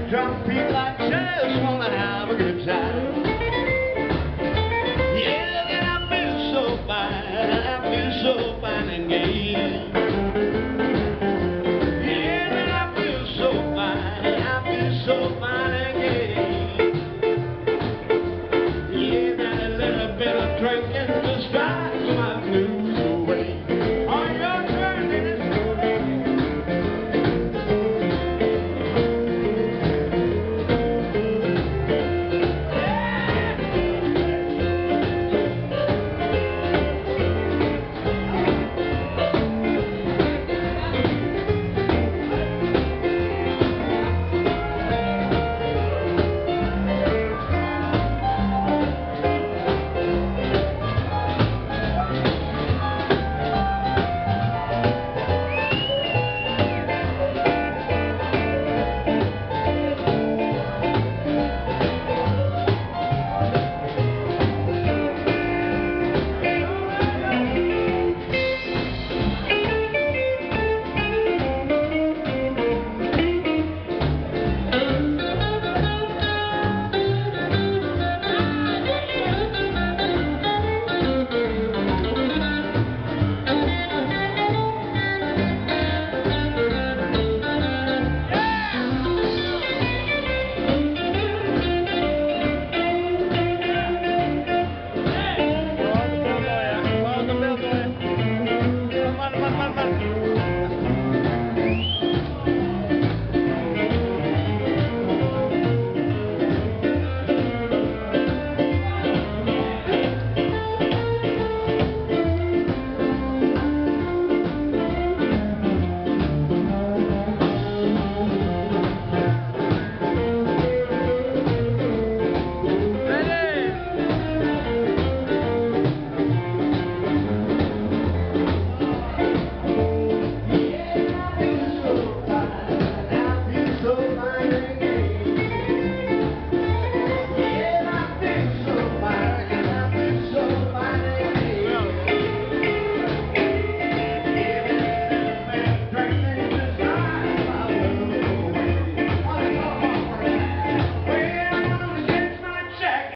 Drum beat, I just wanna have a good time. Yeah, and I feel so fine, I feel so fine and gay. Yeah, and I feel so fine, I feel so fine.